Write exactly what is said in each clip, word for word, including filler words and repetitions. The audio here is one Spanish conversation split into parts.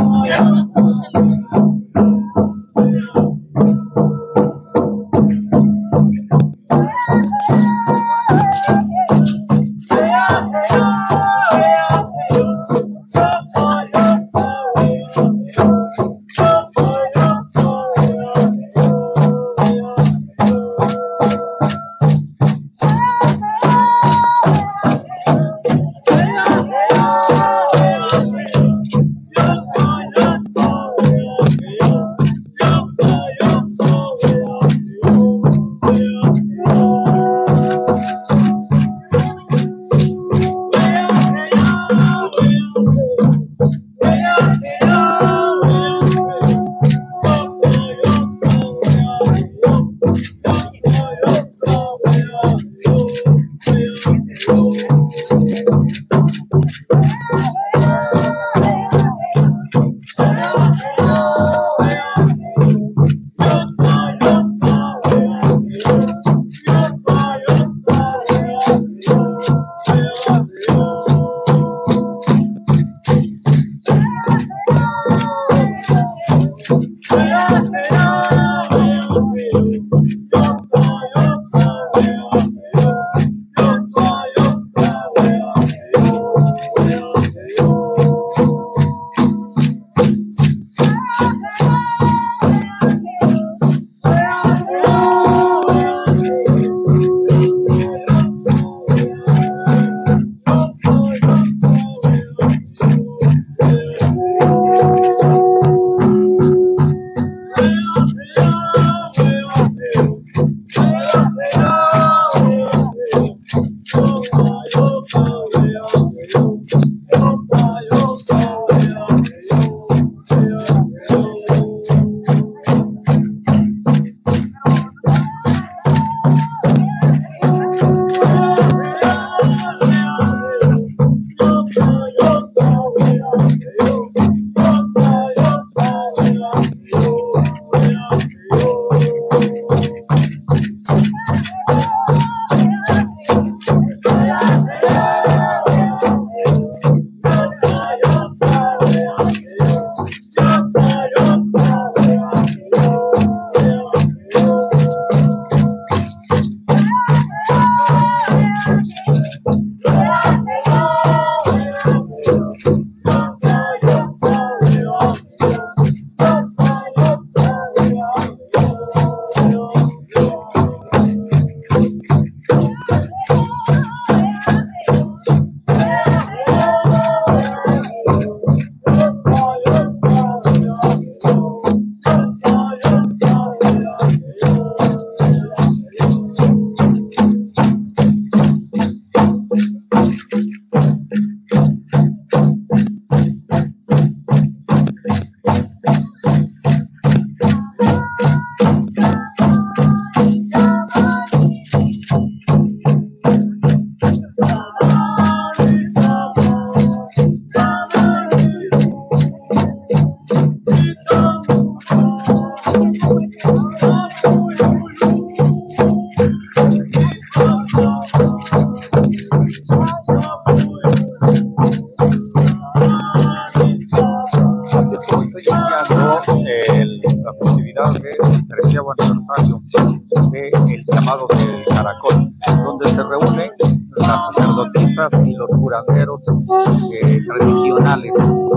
del llamado del Caracol, donde se reúnen las sacerdotisas y los curanderos eh, tradicionales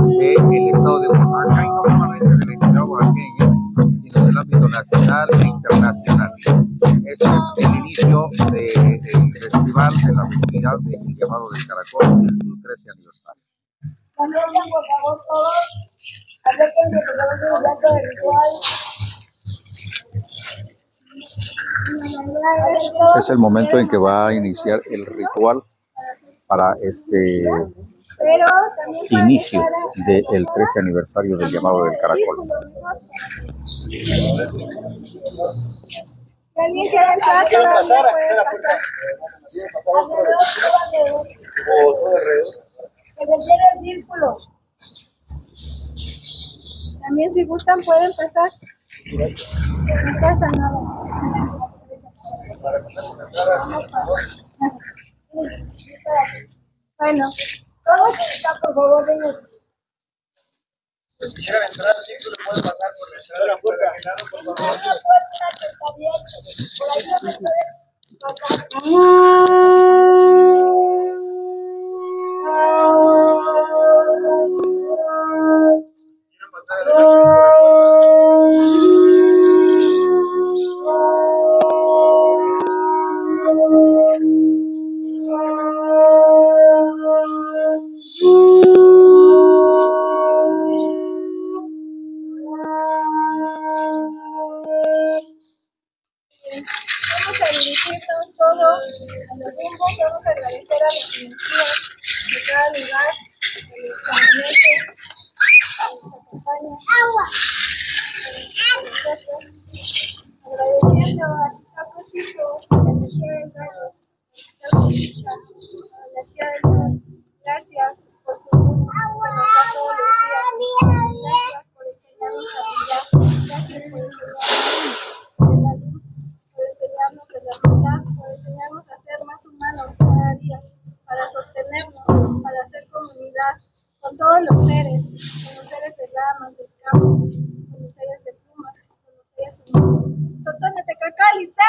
del estado de Oaxaca, y no solamente del estado oaxaqueño, sino del ámbito nacional e internacional. Este es el inicio del de festival, de la festividad del llamado del Caracol, en su trece aniversario. También, por favor, todos, acerquen de el dato del ritual. Es el momento en que va a iniciar el ritual para este inicio del trece aniversario del llamado del Caracol. Si alguien quiere entrar, todavía puede pasar. Que se cierre el círculo. También, si gustan, pueden pasar. No pasa nada. Bueno, todos están, por favor, vengan. quiera entrar, sí, tú le puedes pasar por la entrada de la puerta. Por favor. La puerta que está abierta. Por ahí no se puede quiero pasar a vamos a dirigirnos todos a los rumbos, vamos a agradecer a las energías de cada lugar, el chamamete, nos acompaña, agua, agradeciendo a Capacito, a la energía del rayo, a la energía del sol. Gracias por su luz que nos da todos los días. Gracias por enseñarnos a brillar. Gracias por enseñarnos de la luz, por enseñarnos de la verdad, por enseñarnos a ser más humanos cada día, para sostenernos, para hacer comunidad con todos los seres, con los seres de ramas, de escamas, con los seres de plumas, con los seres humanos. ¡Sotónate, cacalice!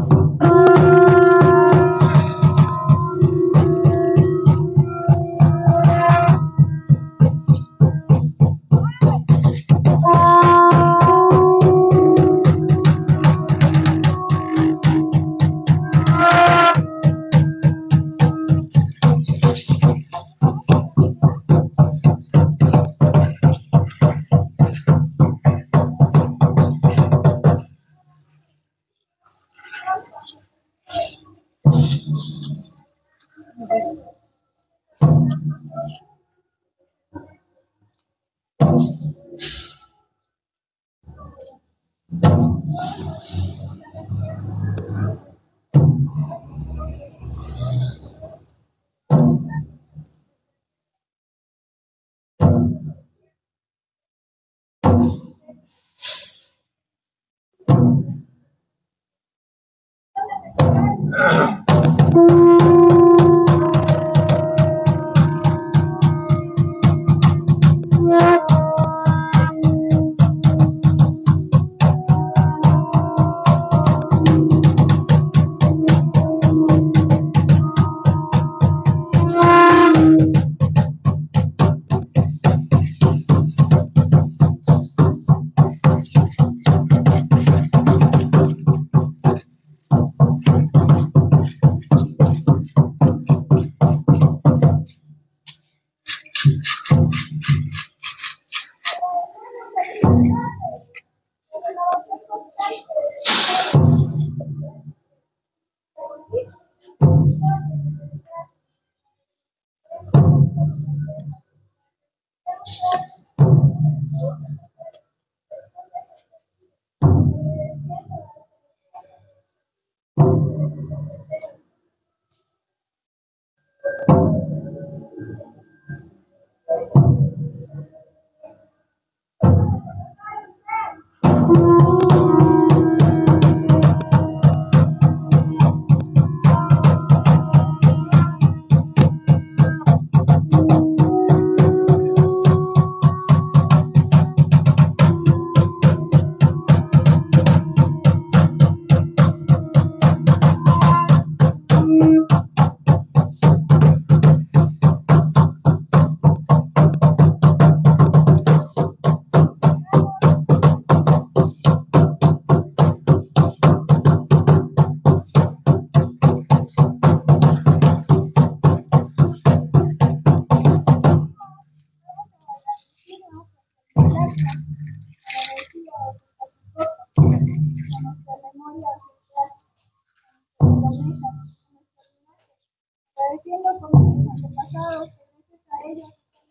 Agradeciendo por nuestros antepasados, gracias a ellos.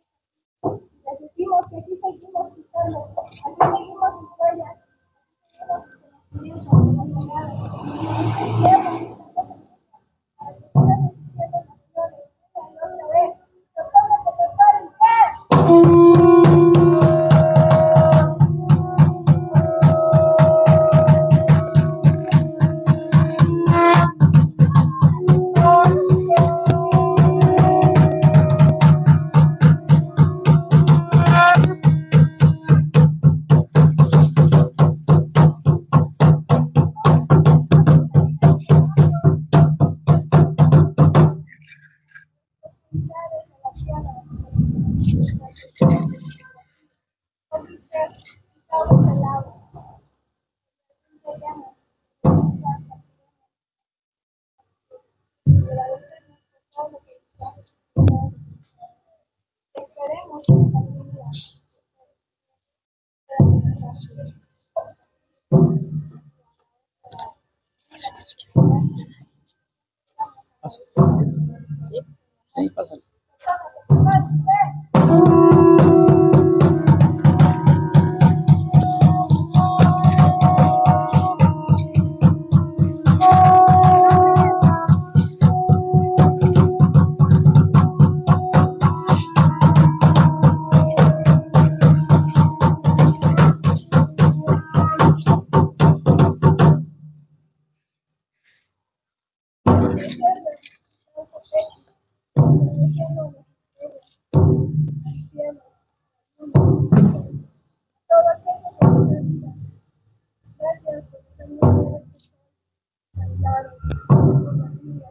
Les decimos que aquí seguimos pisando, aquí seguimos sus huellas, seguimos sus conocimientos, sus legados. Estamos al lado. Esperemos que algún día. Sí, pásale. Gracias por también ayudar con las niñas.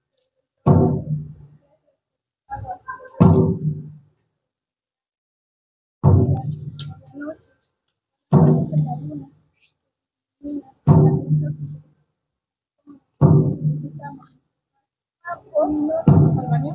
Noche, la luna, niña, necesitamos. ¿Al baño?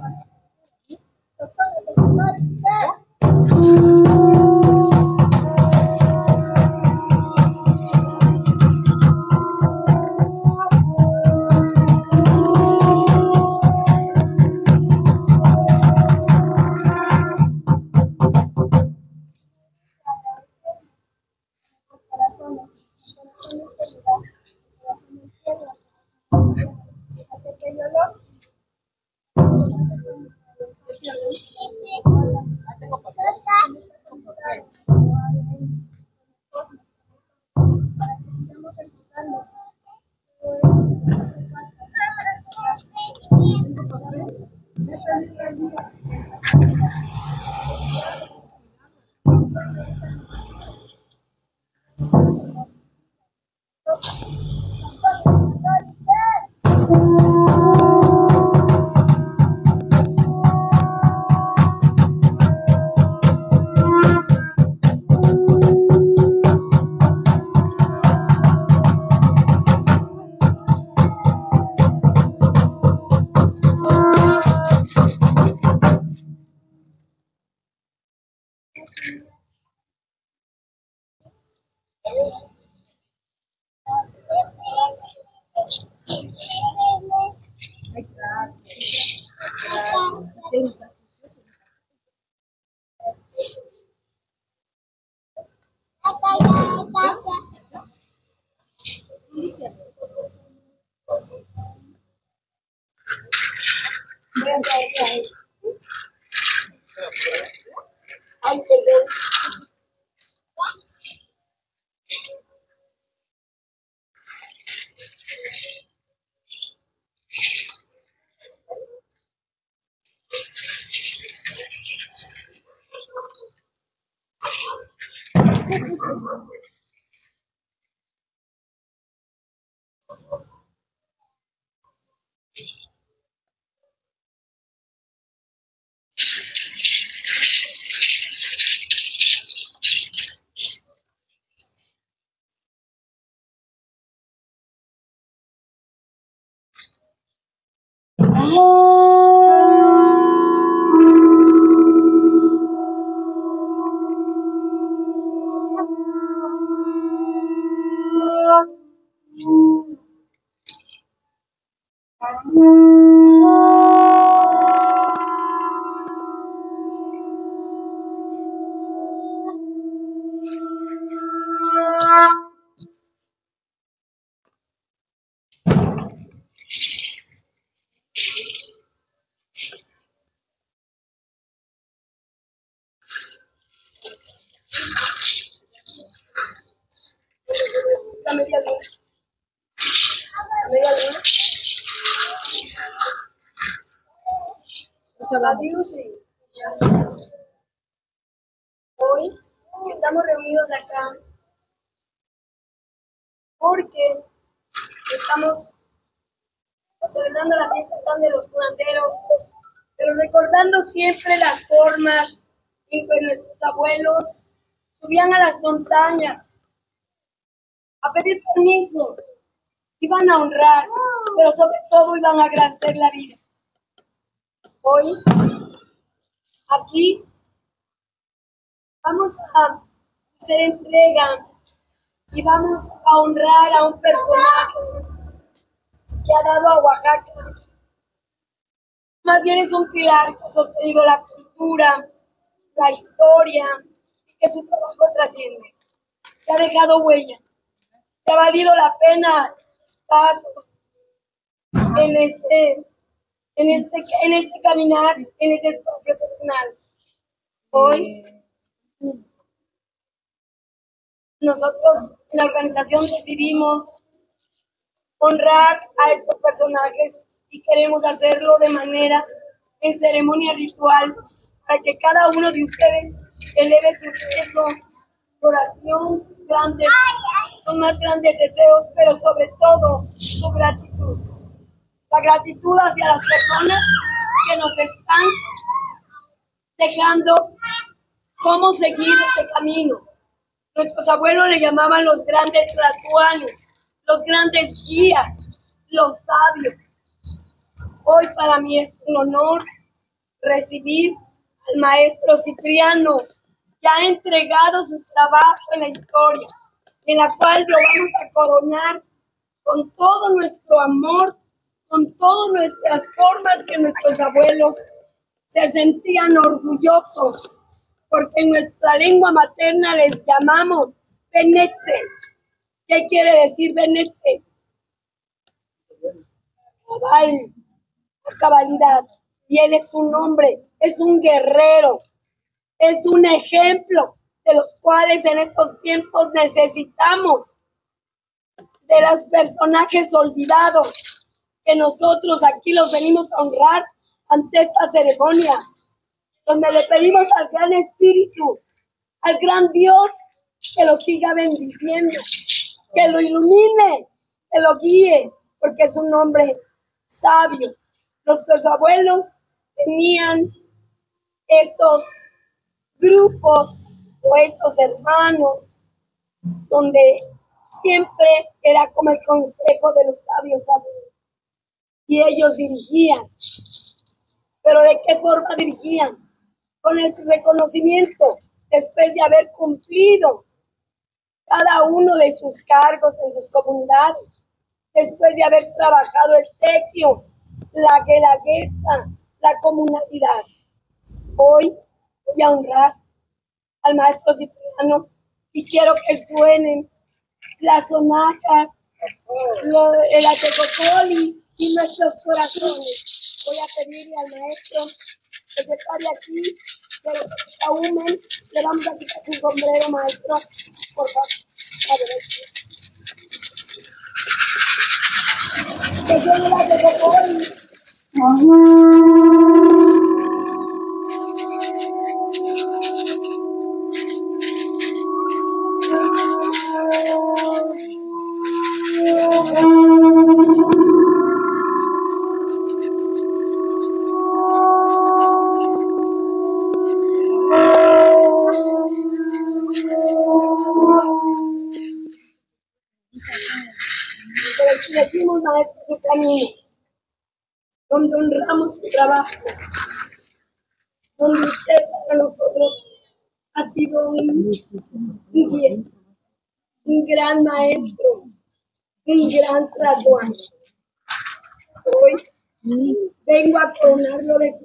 La media luna. La media luna. Adiós. Hoy estamos reunidos acá porque estamos celebrando la fiesta tan de los curanderos, pero recordando siempre las formas en que nuestros abuelos, subían a las montañas a pedir permiso, iban a honrar, pero sobre todo iban a agradecer la vida. Hoy, aquí, vamos a hacer entrega y vamos a honrar a un personaje que ha dado a Oaxaca. Más bien es un pilar que ha sostenido la cultura, la historia, y que su trabajo trasciende, que ha dejado huella, que ha valido la pena sus pasos en este, en este, en este caminar, en este espacio terrenal. Hoy, nosotros en la organización decidimos honrar a estos personajes y queremos hacerlo de manera en ceremonia ritual para que cada uno de ustedes eleve su rezo, su oración, sus grandes, sus más grandes deseos, pero sobre todo su gratitud. La gratitud hacia las personas que nos están dejando cómo seguir este camino. Nuestros abuelos le llamaban los grandes tlatoanes, los grandes guías, los sabios. Hoy para mí es un honor recibir al maestro Cipriano, que ha entregado su trabajo en la historia, en la cual lo vamos a coronar con todo nuestro amor, con todas nuestras formas que nuestros abuelos se sentían orgullosos, porque en nuestra lengua materna les llamamos Benetse. ¿Qué quiere decir Benetse? Cabal, la cabalidad. Y él es un hombre, es un guerrero, es un ejemplo de los cuales en estos tiempos necesitamos, de los personajes olvidados, que nosotros aquí los venimos a honrar ante esta ceremonia, donde le pedimos al gran Espíritu, al gran Dios, que lo siga bendiciendo, que lo ilumine, que lo guíe, porque es un hombre sabio. Nuestros abuelos tenían estos grupos o estos hermanos, donde siempre era como el consejo de los sabios abuelos, y ellos dirigían. ¿Pero de qué forma dirigían? Con el reconocimiento, después de haber cumplido cada uno de sus cargos en sus comunidades, después de haber trabajado el tequio, la guelaguetza, la comunalidad. Hoy voy a honrar al maestro Cipriano y quiero que suenen las sonajas, lo, el atecocoli y nuestros corazones. Voy a pedirle al maestro que se pare aquí, pero que se aúmen. Le vamos a quitar su sombrero, maestro, por favor. A ver, que suene el atecocoli. Decimos maestro su camino, donde honramos su trabajo, donde usted para nosotros ha sido un, un guía, un gran maestro, un gran tlatoano. Hoy vengo a coronarlo de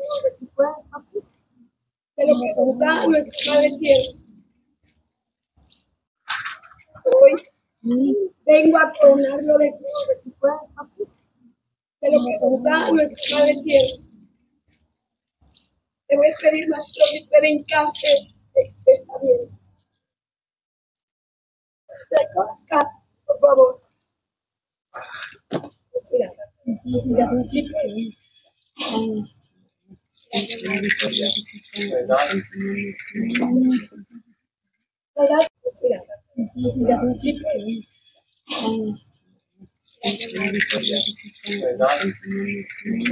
de lo que nos da nuestra madre tierra. Hoy vengo a coronarlo de de lo que nos da nuestra madre tierra. Le voy a pedir, maestro, si puede hincarse. Está bien. Cerca acá, por favor. Cuidado. Cuidado. Sí, puede. ¿Verdad? Cuidado. Cuidado. Sí, puede.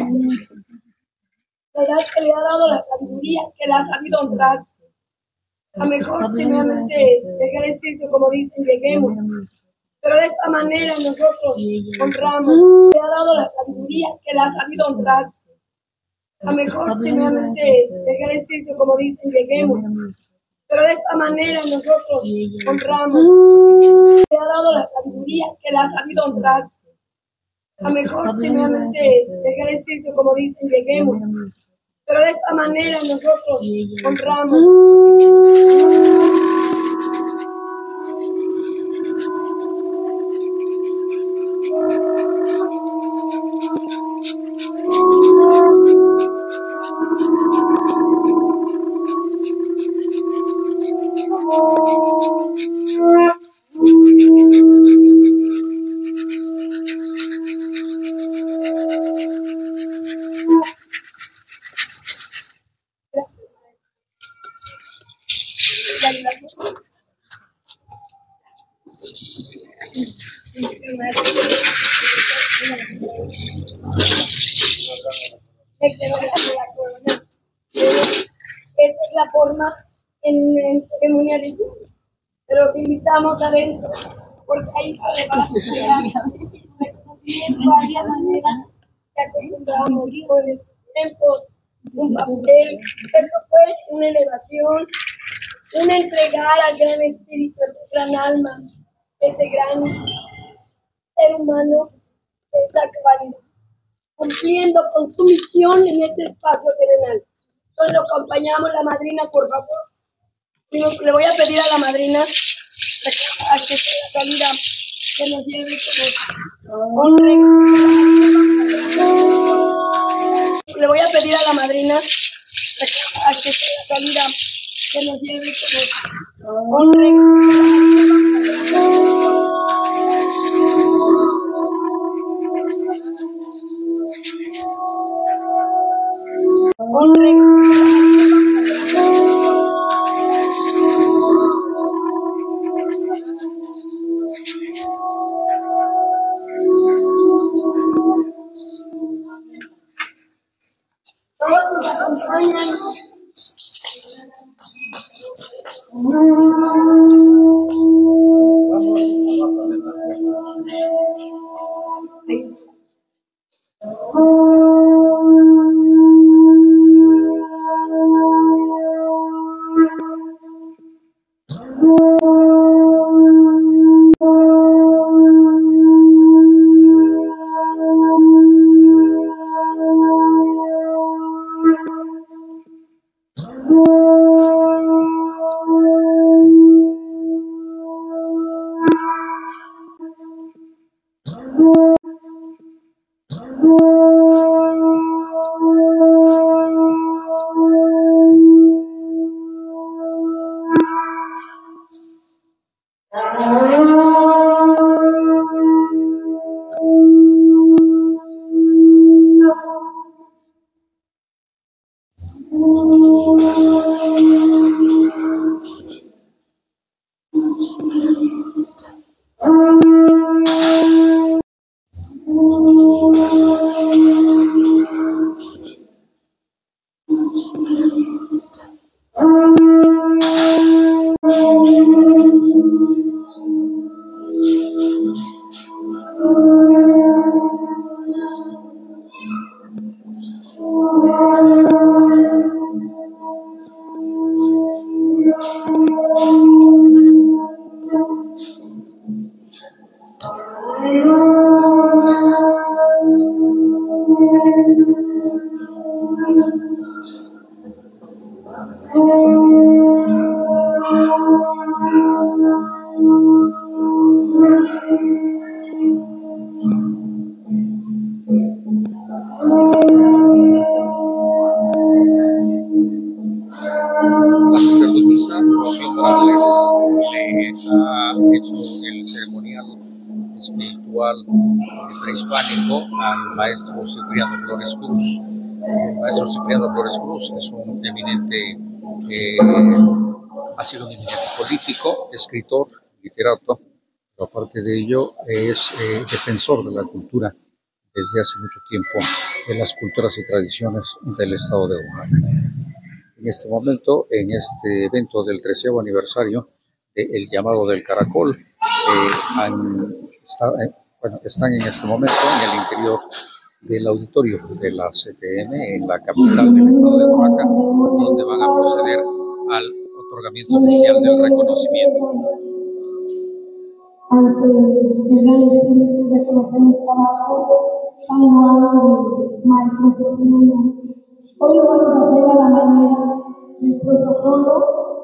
¿Verdad que le ha dado la sabiduría, que la ha sabido honrar? A mejor primeramente dejar el espíritu, como dicen, lleguemos. Pero de esta manera nosotros honramos. Le ha dado la sabiduría que la ha sabido honrar. A mejor primeramente dejar el espíritu, como dicen, lleguemos. Pero de esta manera nosotros honramos. Le ha dado la sabiduría que la ha sabido honrar. A mejor primeramente dejar el espíritu, como dicen, lleguemos. Pero de esta manera nosotros honramos. Esta es la forma en, en ceremonia ritual. Pero los invitamos adentro, porque ahí se le va a entregar reconocimiento a esa manera que acostumbramos con estos tiempos, un papel. Esto fue una elevación, un entregar al gran espíritu, este gran alma, este gran ser humano, esa cabalidad, cumpliendo con su misión en este espacio terrenal. Entonces lo acompañamos, la madrina, por favor. Le voy a pedir a la madrina a que sea la salida que nos lleve como honre. Le voy a pedir a la madrina a que sea la salida que nos lleve como honre. Honre. Todos nos acompañan. Prehispánico al maestro Cipriano Flores Cruz. El maestro Cipriano Flores Cruz es un eminente, eh, ha sido un eminente político, escritor, literato, pero aparte de ello es eh, defensor de la cultura desde hace mucho tiempo, de las culturas y tradiciones del estado de Oaxaca. en este momento en este evento del treceavo aniversario del llamado del Caracol. Eh, han, está, eh, bueno, están en este momento en el interior del auditorio de la C T M en la capital del estado de Oaxaca, donde van a proceder al otorgamiento oficial del reconocimiento. Ante el gran espíritu de conocer el trabajo tan loable del maestro Cipriano, hoy vamos a hacer a la manera del protocolo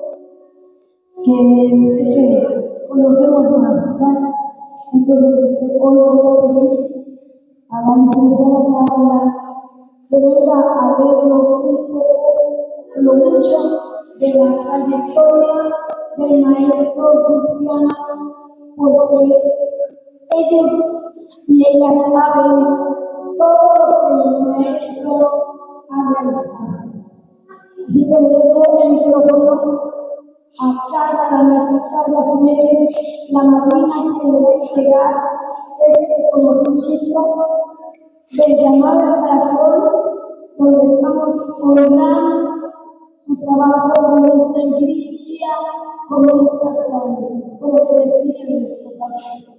que, que conocemos más, ¿verdad? Entonces, hoy voy a pedir a la licenciada Paula que venga a leernos un poco lo mucho de la trayectoria del maestro Cipriano, porque ellos y ellas saben todo lo que el maestro ha realizado. Así que le dejo el micrófono a Carla, la maestra Carla Jiménez, la madrina que le va a entregar este conocimiento del llamado al Caracol, donde estamos honrando su trabajo como un sacrificio, como un corazón, como decía nuestros abuelos.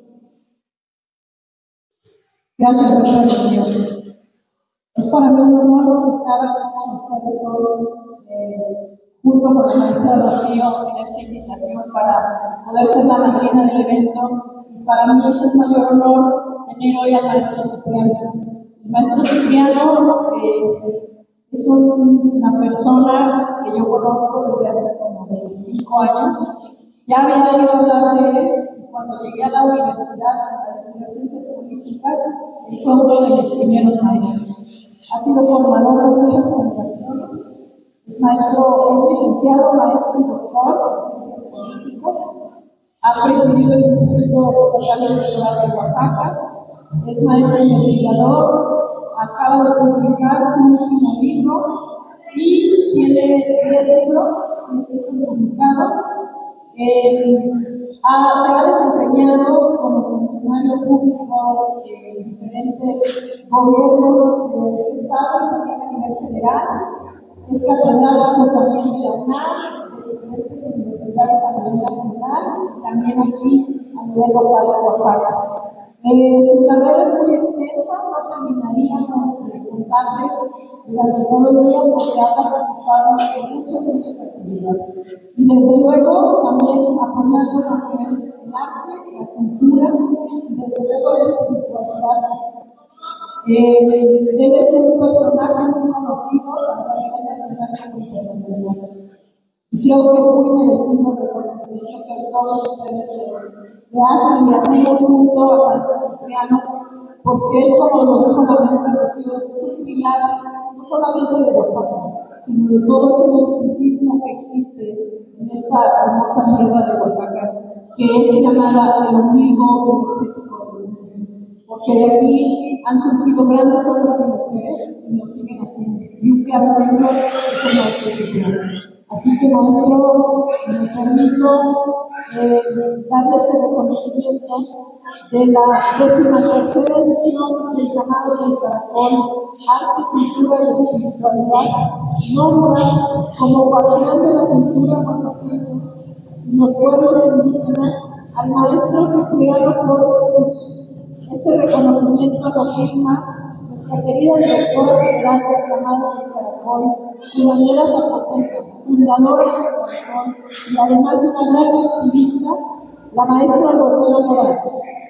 Gracias, doctora Rocío. Es para mí un honor estar aquí con ustedes hoy, eh, junto con la maestra Rocío, en esta invitación para poder ser la madrina del evento. Y para mí es un mayor honor tener hoy al maestro Cipriano. El maestro Cipriano eh, es un, una persona que yo conozco desde hace como veinticinco años. Ya había oído hablar de él y cuando llegué a la universidad a estudiar ciencias políticas, él fue uno de mis primeros maestros. Ha sido formador de muchas generaciones. Es maestro, es licenciado, maestro y doctor en ciencias políticas. Ha presidido el Instituto Estatal Electoral de Oaxaca. Es maestro investigador. Acaba de publicar su último libro y tiene diez libros, diez libros publicados. Eh, ha, se ha desempeñado como funcionario público en diferentes gobiernos de este estado y también a nivel federal. Es catedrático también de la UNAM, de diferentes universidades a nivel nacional, también aquí a nivel local de Oaxaca. Eh, su carrera es muy extensa, no terminaríamos de contarles durante todo el día porque ha participado en muchas, muchas actividades. Y desde luego también apoyando lo que es el arte, la cultura y desde luego la espiritualidad. Eh, él es un personaje muy conocido tanto a nivel nacional como internacional. Y creo que es muy merecido el reconocimiento que todos ustedes le, le hacen y hacemos junto al maestro Cipriano, porque él, como lo dijo la maestra Rocío, es un pilar no solamente de Oaxaca, sino de todo ese misticismo que existe en esta hermosa tierra de Oaxaca, que es llamada el ombligo energético de los mujeres. Porque de aquí han surgido grandes hombres y mujeres y lo siguen haciendo. Y un claro ejemplo es el maestro Cipriano. Así que, maestro, me permito eh, darle este reconocimiento de la décima tercera edición del llamado del Caracol, Arte, Cultura y Espiritualidad, nombra como guardián de la cultura oaxaqueña y los pueblos indígenas al maestro Cipriano Flores Cruz. Este reconocimiento lo firma nuestra querida directora general del llamado del Caracol, Curandera Zapoteca, fundadora del Caracol y además de una gran activista, la maestra Rocío Morales.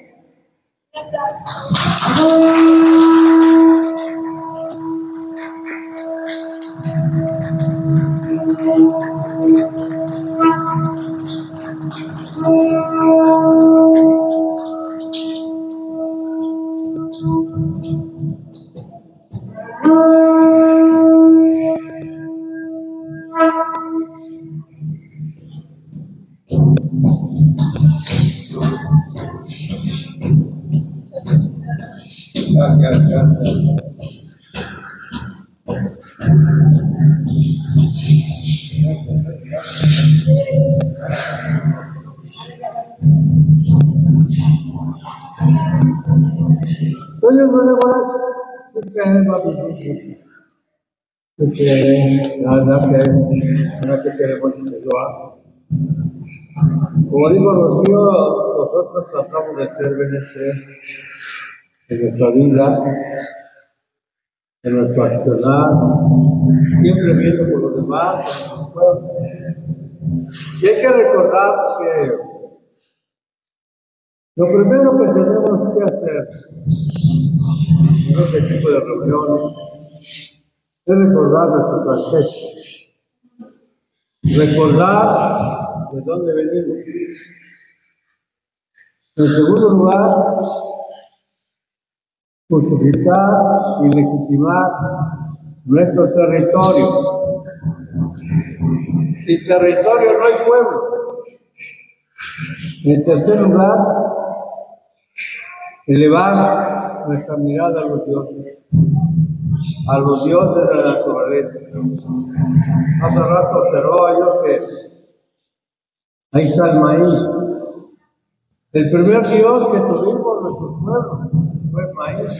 Gracias, gracias. Oye, buenas, buenas. Este, la verdad que una que ceremonia se lo haga. Como dijo Rocío, nosotros tratamos de ser benecer en nuestra vida, en nuestro accionar, siempre viendo por los demás, por los pueblos. Y hay que recordar que lo primero que tenemos que hacer en este tipo de reuniones es recordar nuestros ancestros, recordar de dónde venimos. En segundo lugar, justificar y legitimar nuestro territorio. Sin territorio no hay pueblo. En tercer lugar, elevar nuestra mirada a los dioses, a los dioses de la naturaleza. Hace rato observaba yo que ahí está el maíz. El primer dios que tuvimos en nuestro pueblo fue el maíz.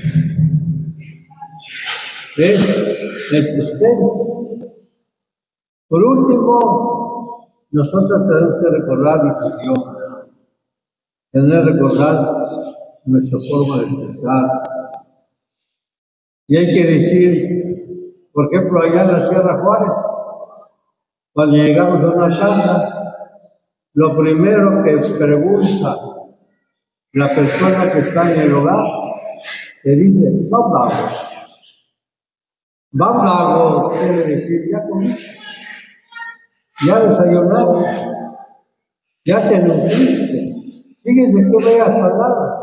Es el sustento. Por último, nosotros tenemos que recordar nuestro idioma, tener que recordar nuestra forma de expresar. Y hay que decir, por ejemplo, allá en la Sierra Juárez, cuando llegamos a una casa, lo primero que pregunta la persona que está en el hogar, te dice, vamos. Vamos, quiere decir, ya comiste, ya desayunaste, ya te nutriste. Fíjense qué bellas palabras.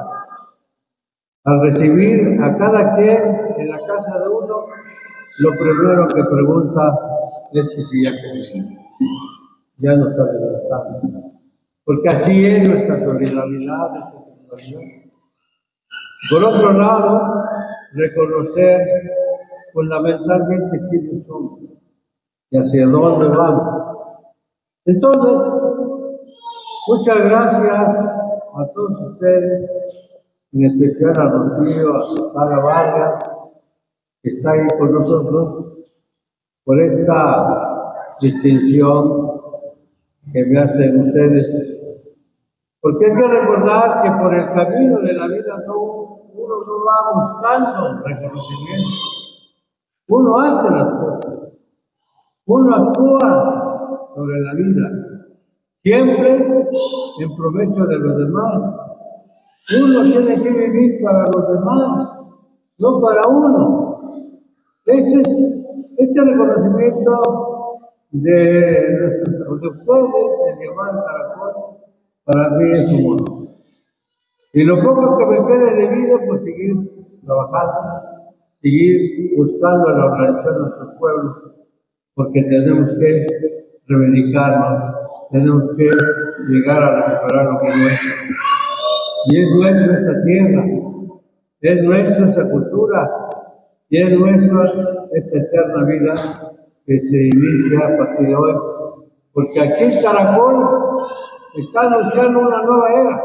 Al recibir a cada quien en la casa de uno, lo primero que pregunta es que si ya comió, ya nos alimentamos. Porque así es nuestra solidaridad, nuestra solidaridad. Por otro lado, reconocer fundamentalmente quiénes somos y hacia dónde vamos. Entonces, muchas gracias a todos ustedes, en especial a Rocío, a Sara Vargas, que está ahí con nosotros, por esta distinción que me hacen ustedes. Porque hay que recordar que por el camino de la vida no, uno no va buscando reconocimiento. Uno hace las cosas, uno actúa sobre la vida, siempre en provecho de los demás. Uno tiene que vivir para los demás, no para uno. Ese es este reconocimiento de, de ustedes, el llamado Caracol, para mí es un honor. Y lo poco que me quede de vida, pues seguir trabajando, seguir buscando la organización de nuestros pueblos, porque tenemos que reivindicarnos, tenemos que llegar a recuperar lo que es nuestro. Y es nuestra esa tierra, es nuestra esa cultura, y es nuestra esa eterna vida que se inicia a partir de hoy. Porque aquí el Caracol está anunciando una nueva era,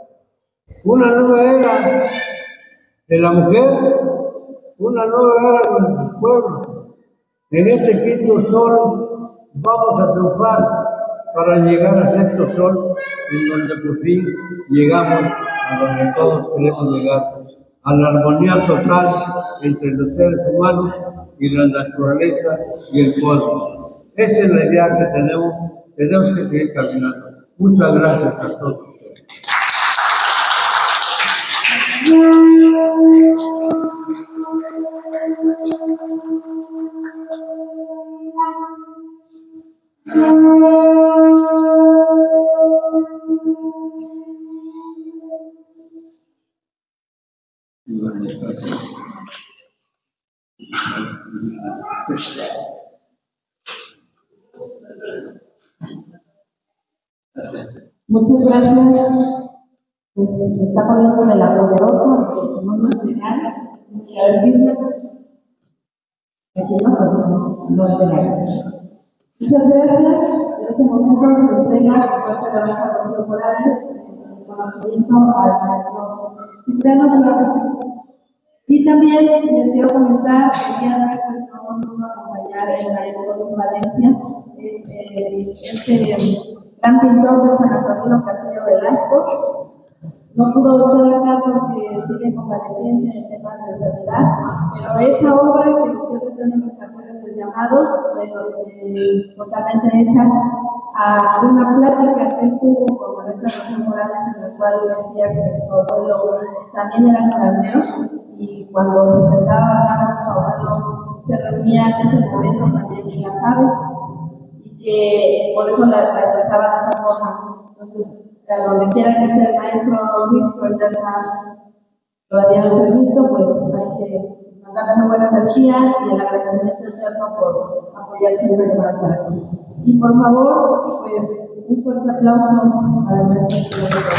una nueva era de la mujer, una nueva era de nuestro pueblo. En ese quinto sol vamos a triunfar para llegar a sexto sol, en donde por fin llegamos a donde todos queremos llegar, a la armonía total entre los seres humanos y la naturaleza y el pueblo. Esa es la idea que tenemos, tenemos que seguir caminando. Muchas gracias a todos ustedes. Muchas gracias. Pues se está poniéndole la poderosa, porque si no, no es legal. Tiene que haber Biblia. Que si no, pues no, no es legal. Muchas gracias. En este momento se entrega por parte de la maestra Rocío Morales el conocimiento al maestro Cipriano de la Rocío. Y también les quiero comentar que el día de hoy pues, no nos pudo acompañar el maestro Luis Valencia, eh, eh, este gran pintor de San Antonino Castillo Velasco. No pudo estar acá porque sigue convaleciente en temas de enfermedad, pero esa obra que ustedes ven en los carteles del llamado, bueno, eh, totalmente hecha a una plática que él tuvo con la maestra Rocío Morales, en la cual decía que su abuelo también era curandero, y cuando se sentaba a hablar con su abuelo, se reunía en ese momento también en las aves, y que por eso la, la expresaba de esa forma. Entonces, a donde quiera que sea el maestro Luis, que ahorita está todavía enfermito, pues hay que mandarle una buena energía y el agradecimiento eterno por apoyar siempre de más para acá. Y por favor, pues un fuerte aplauso para el maestro Luis.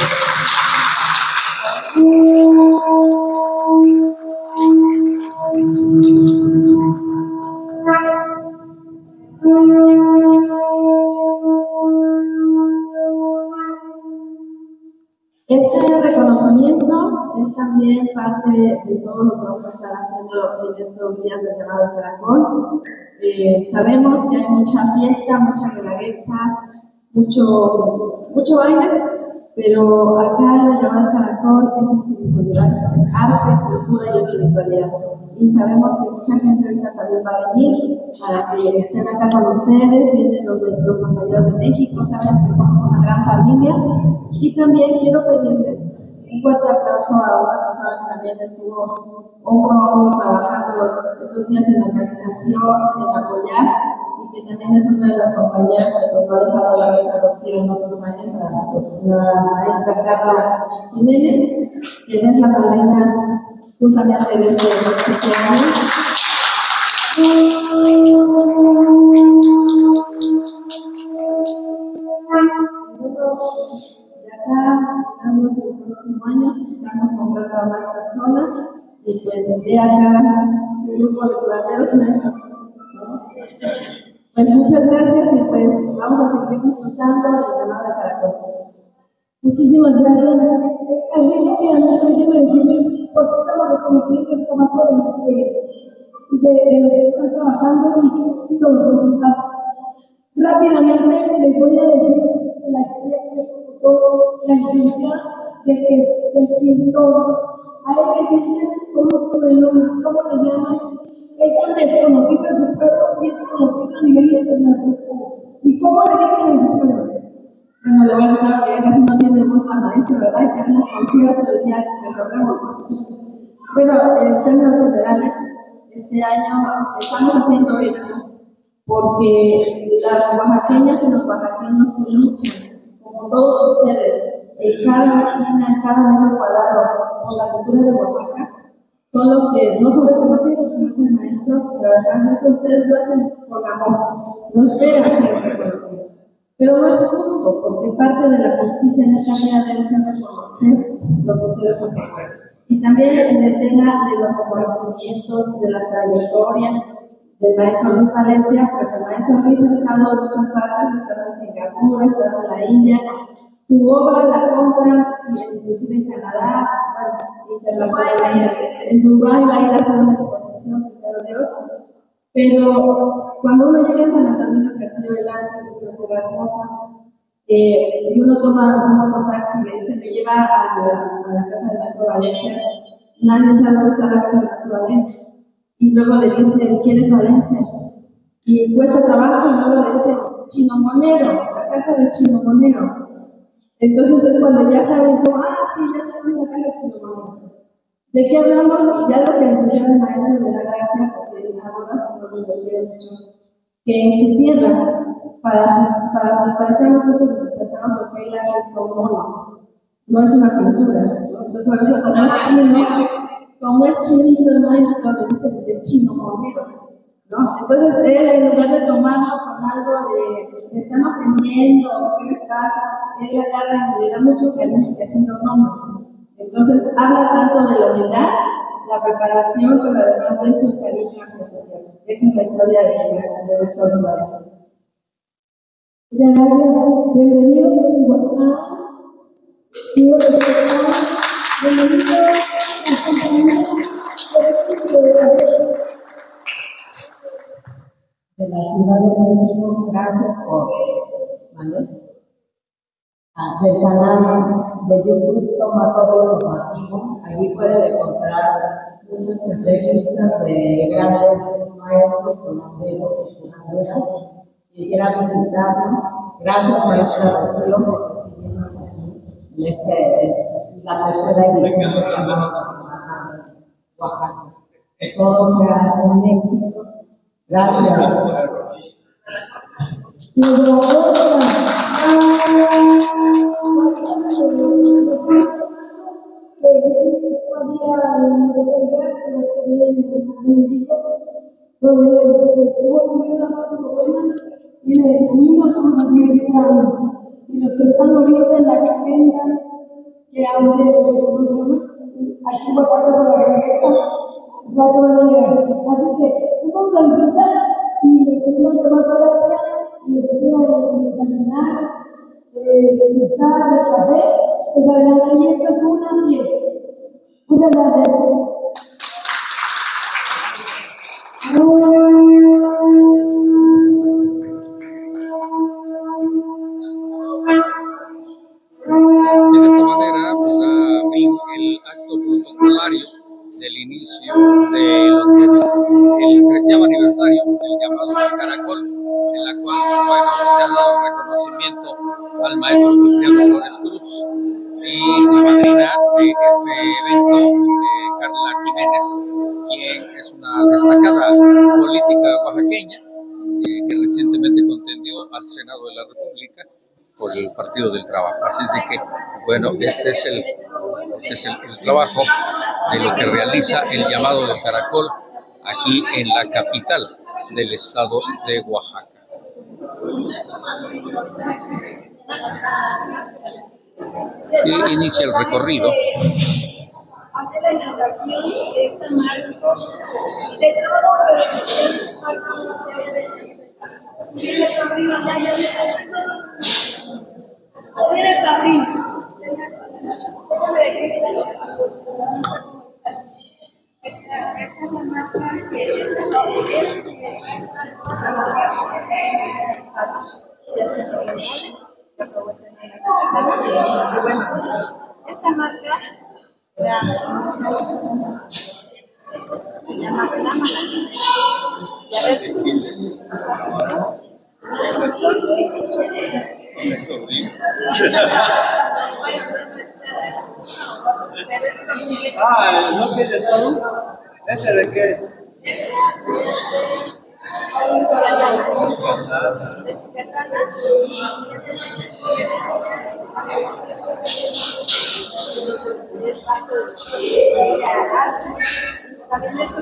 Este reconocimiento es también parte de todo lo que vamos a estar haciendo en estos días del llamado del Caracol. Eh, sabemos que hay mucha fiesta, mucha guelaguetza, mucho, mucho baile, pero acá en el llamado del Caracol es espiritualidad, es arte, cultura y espiritualidad. Y sabemos que mucha gente ahorita también va a venir para que estén acá con ustedes, vienen los, de, los compañeros de México, saben que somos una gran familia. Y también quiero pedirles un fuerte aplauso a una persona que también estuvo hombro a hombro trabajando estos días en la organización, en apoyar, y que también es una de las compañeras que nos ha dejado la maestra Rocío en otros años, la, la maestra Carla Jiménez, quien es la madrina justamente de este, de este año. Y bueno, de acá, estamos el próximo año, estamos comprando a más personas y pues de acá su grupo de curanderos maestros. Pues muchas gracias y pues vamos a seguir disfrutando del llamado de Caracol. Muchísimas gracias. Así rápidamente déjenme decirles por qué estamos reconociendo el trabajo de los que, de, de los que están trabajando y que han sido los resultados. Rápidamente les voy a decir la historia que me contó la licenciada de que del pintor. A él le dicen cómo es su nombre, cómo le llaman. Es tan desconocido en su pueblo y es conocido a nivel internacional. ¿Y cómo le dicen en su pueblo? Bueno, le voy a contar que casi no tiene voz la maestra, ¿verdad? Y queremos concierto el día que cerremos. Bueno, en términos generales, este año estamos haciendo esto porque las oaxaqueñas y los oaxaqueños que luchan, como todos ustedes, en cada esquina, en cada metro cuadrado, con la cultura de Oaxaca, son los que no son reconocidos, como es el maestro, pero además de eso ustedes lo hacen con amor, no esperan ser reconocidos. Pero no es justo, porque parte de la justicia en esta vida debe ser reconocer lo que ustedes aportan. Y también en el tema de los reconocimientos, de las trayectorias del maestro Luis Valencia, pues el maestro Luis ha estado en muchas partes, ha estado en Singapur, ha estado en la India. Su obra la compran, inclusive en Canadá, bueno, internacionalmente. En Dubái va a ir a hacer una exposición, primero Dios. Pero cuando uno llega a San Antonino Castillo Velasco, que es una tierra hermosa, eh, y uno toma un mototaxi y le dice, me lleva a la, a la casa del maestro Valencia, nadie sabe dónde está la casa del maestro Valencia. Y luego le dicen, ¿quién es Valencia? Y cuesta trabajo, y luego le dicen, Chino Monero, la casa de Chino Monero. Entonces es cuando ya saben, como, ah, sí, ya saben la casa de Chino Monero. ¿De qué hablamos? Ya lo que inclusive el maestro le da gracia, porque algunas no lo quieren mucho, que en su tierra, para, su, para sus paisanos, muchos de sus paisanos lo que él hace son monos, no es una pintura, ¿no? Entonces, ahora sí, como es chino, como es chinito el maestro, le dicen de Chino Monero, ¿no? Entonces, él, en lugar de tomarlo con algo de, me están ofendiendo, ¿qué les pasa? Él agarra y le da mucho cariño, que así lo nombra. Entonces, habla tanto de la humildad, la preparación, pero además de eso, el cariño hacia su tierra. Esa es la historia de, de nuestro Luis Valencia. Muchas gracias. Bienvenido de Tihuacán. Bienvenido de Tihuacán. Bienvenido a las compañeras De la Ciudad de México, gracias por, ¿vale? Ah, del canal de YouTube Tomatorio Informativo. Allí pueden encontrar muchas entrevistas de grandes maestros, curanderos y curanderas que quieran visitarnos. Gracias, maestra Rocío, por recibirnos aquí en este, en la tercera edición del llamado de Oaxaca. Que todo sea un éxito. Gracias. Y de la otra, que todavía en Detergar, con los que viven en el México, donde tuvieron los problemas, viene el camino, vamos a seguir esperando. Y los que están ahorita en la agenda que hace, ¿cómo se llama? Aquí voy a pasar por la regueta, rato van a llegar. Así que nos vamos a disfrutar y los que quieran tomar terapia y los que quieran desayunar, eh, degustar de café, pues adelante, y esta es una fiesta. Muchas gracias. De esta manera, pues da fin el acto protocolario del inicio de lo que es el treceavo aniversario del llamado del Caracol, en la cual, bueno, se ha dado reconocimiento al maestro Cipriano Flores Cruz y la madrina de este evento, eh, Carla Jiménez, quien es una destacada política oaxaqueña eh, que recientemente contendió al Senado de la República por el Partido del Trabajo. Así es de que, bueno, este es el, este es el, el trabajo de lo que realiza el llamado del Caracol aquí en la capital del estado de Oaxaca. Y inicia el recorrido. Hacer la inauguración de esta marca, de todo, pero que es marca de viene el padrino, ya, ya, viene el padrino. Déjame decirte algo. Esta es la marca que es esta marca la llama Flama. Y a ver, ah, ¿no tiene todo? ¿Este de qué? de chicatana y es algo que ella hace. También le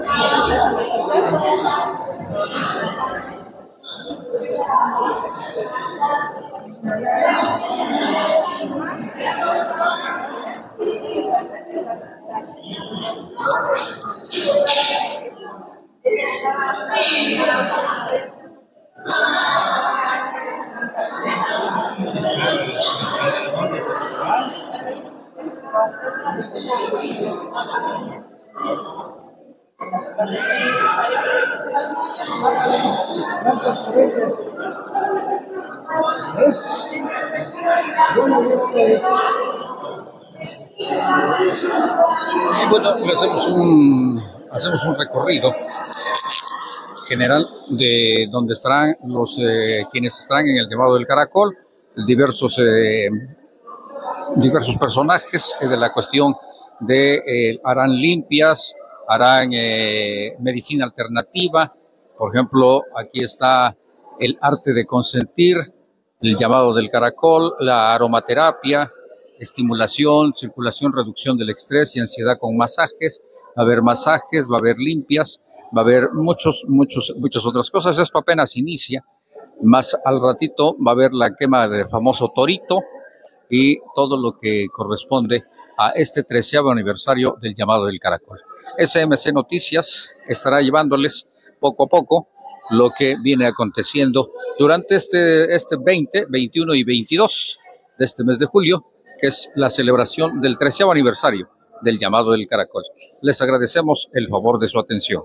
Y bueno, hacemos un, hacemos un recorrido general de donde estarán los eh, quienes estarán en el llamado del Caracol, diversos eh, diversos personajes que de la cuestión de eh, harán limpias, harán eh, medicina alternativa. Por ejemplo, aquí está el arte de consentir, el llamado del Caracol, la aromaterapia, estimulación, circulación, reducción del estrés y ansiedad con masajes. Va a haber masajes, va a haber limpias, va a haber muchos, muchos, muchas otras cosas. Esto apenas inicia. Más al ratito va a haber la quema del famoso torito y todo lo que corresponde a este treceavo aniversario del llamado del Caracol. S M C Noticias estará llevándoles poco a poco lo que viene aconteciendo durante este, este veinte, veintiuno y veintidós de este mes de julio, que es la celebración del treceavo aniversario del llamado del caracol. Les agradecemos el favor de su atención.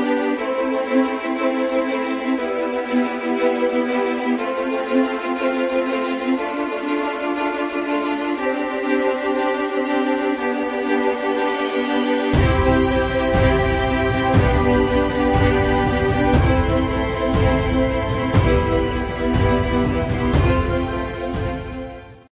Thank you.